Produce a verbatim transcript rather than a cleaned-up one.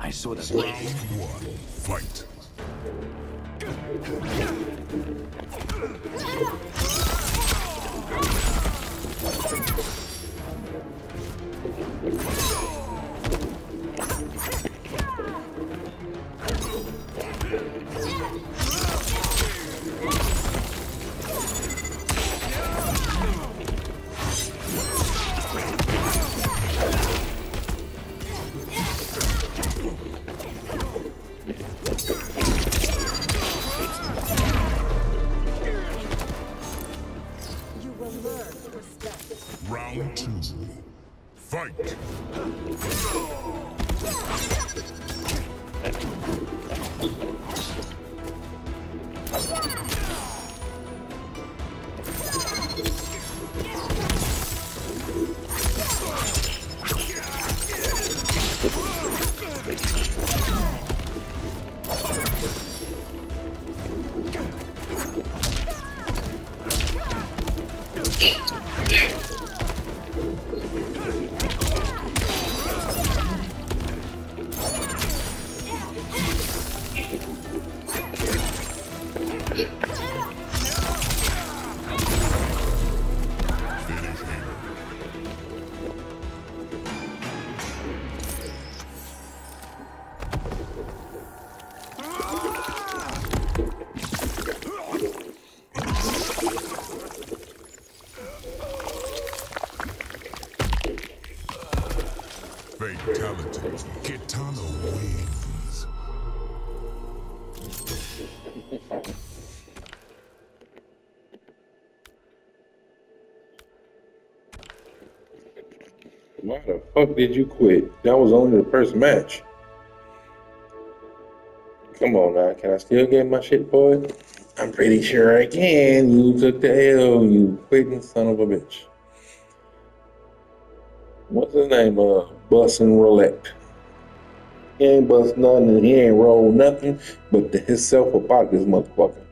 I saw the Round one, fight. Round two, fight! Fatality. Kitana wins. Why the fuck did you quit? That was only the first match. Come on now, can I still get my shit for it? I'm pretty sure I can. You took the L, you quitting son of a bitch. What's his name? Uh, Bussin' Roulette. He ain't bust nothing and he ain't rolled nothing but the himself about this motherfucker.